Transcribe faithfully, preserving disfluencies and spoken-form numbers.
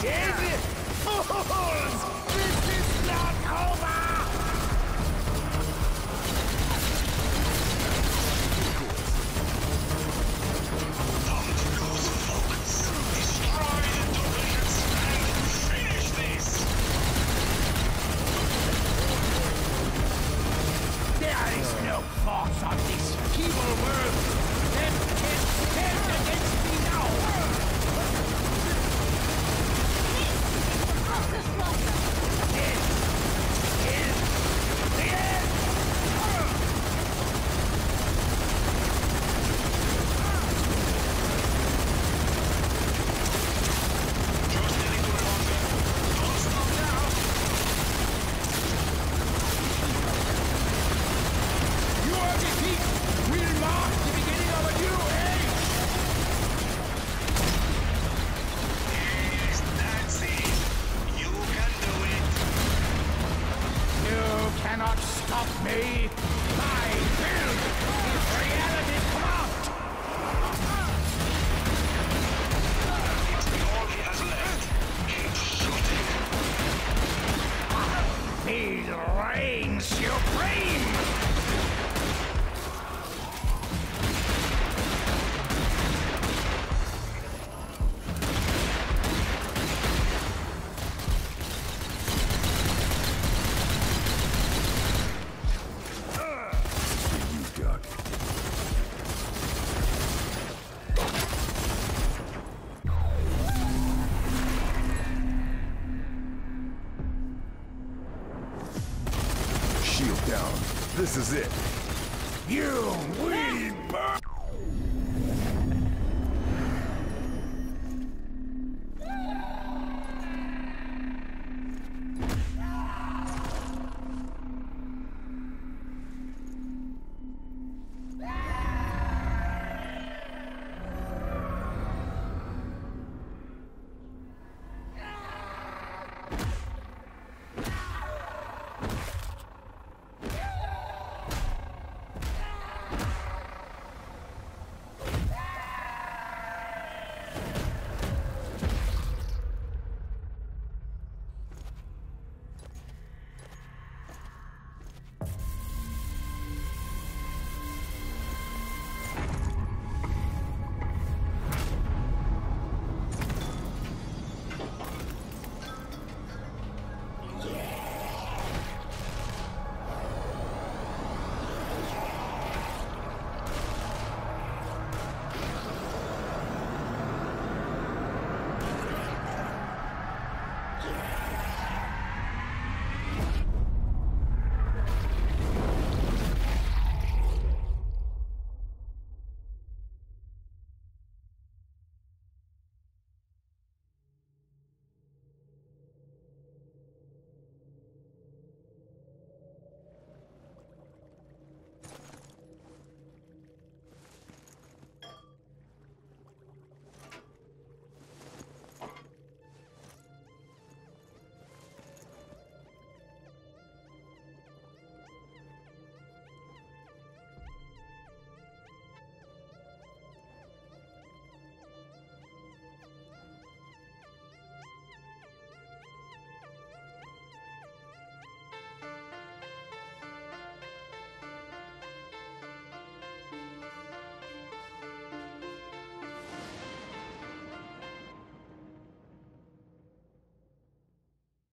Dead fools! This is not over! There is no force on this evil world that can stand against me now! This is the end! Just a little longer. Don't stop now. Your defeat will mark the beginning of a new age! Yes, that's it. You can do it. You cannot stop me! My will is reality craft! It's all he has left. Keep shooting. He reigns supreme! You duck. Shield down. This is it. You win!